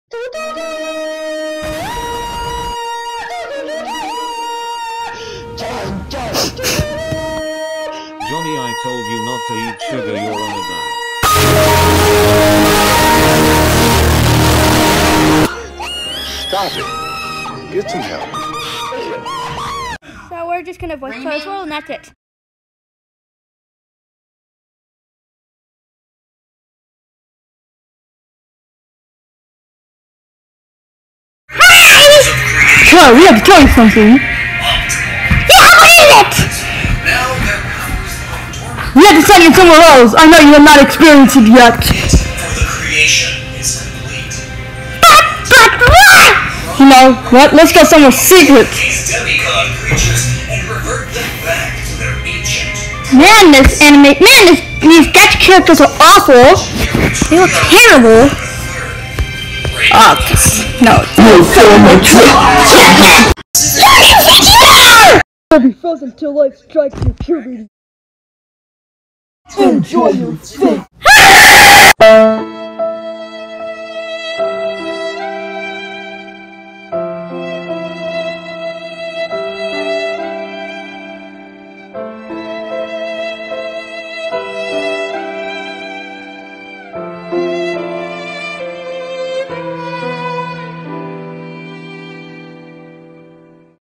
Johnny, I told you not to eat sugar, you're on a diet. Stop it. Get some help. So we're just gonna voice close roll and that's it. Sure, we have to tell you something. Yeah, what is it? We have to send you somewhere else. I know you have not experienced it yet. But what? You know what? Let's go somewhere secret. Man, these gacha characters are awful. They look terrible. No. You'll be frozen till life strikes your puberty. Enjoy your fate.